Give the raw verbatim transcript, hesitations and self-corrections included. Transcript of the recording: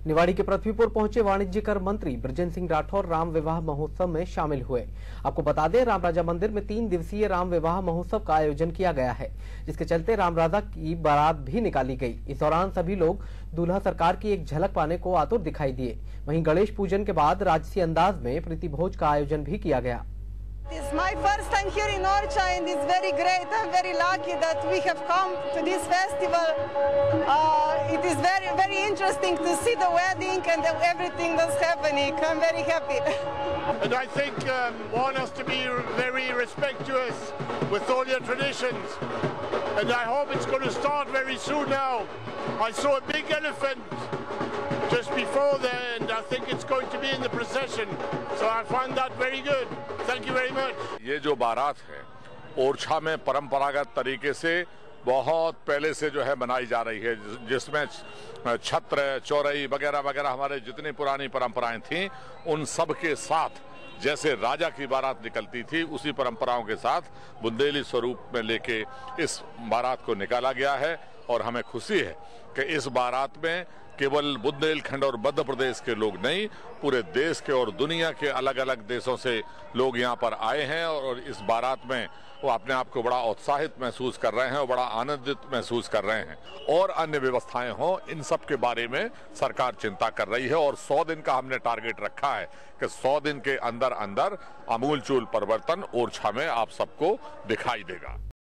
निवाड़ी के पृथ्वीपुर पहुंचे वाणिज्यकर मंत्री बृजेंद्र सिंह राठौर राम विवाह महोत्सव में शामिल हुए। आपको बता दें, राम राजा मंदिर में तीन दिवसीय राम विवाह महोत्सव का आयोजन किया गया है, जिसके चलते राम राजा की बारात भी निकाली गई। इस दौरान सभी लोग दूल्हा सरकार की एक झलक पाने को आतुर दिखाई दिए। वहीं गणेश पूजन के बाद राजसी अंदाज में प्रीति भोज का आयोजन भी किया गया। It's my first time here in Orcha and it's very great. I'm very lucky that we have come to this festival. Uh, it is very, very interesting to see the wedding and everything that's happening. I'm very happy. And I think um, one has to be very respectuous with all your traditions. And I hope it's going to start very soon now. I saw a big elephant just before there, and I think it's going to be in the procession. So I find that very good. Thank you very much. ये जो बारात है ओरछा में परंपरागत तरीके से बहुत पहले से जो है बनाई जा रही है, जिसमें छत्र, चौरई वगैरह वगैरह हमारे जितनी पुरानी परंपराएं थीं, उन सब के साथ जैसे राजा की बारात निकलती थी उसी परंपराओं के साथ बुंदेली स्वरूप में लेके इस बारात को निकाला गया है। और हमें खुशी है कि इस बारात में केवल बुंदेलखंड और मध्य प्रदेश के लोग नहीं, पूरे देश के और दुनिया के अलग अलग देशों से लोग यहाँ पर आए हैं और इस बारात में वो अपने आप को बड़ा उत्साहित महसूस कर रहे हैं और बड़ा आनंदित महसूस कर रहे हैं। और अन्य व्यवस्थाएं हों, इन सब के बारे में सरकार चिंता कर रही है और सौ दिन का हमने टारगेट रखा है कि सौ दिन के अंदर अंदर आमूलचूल परिवर्तन ओरछा में आप सबको दिखाई देगा।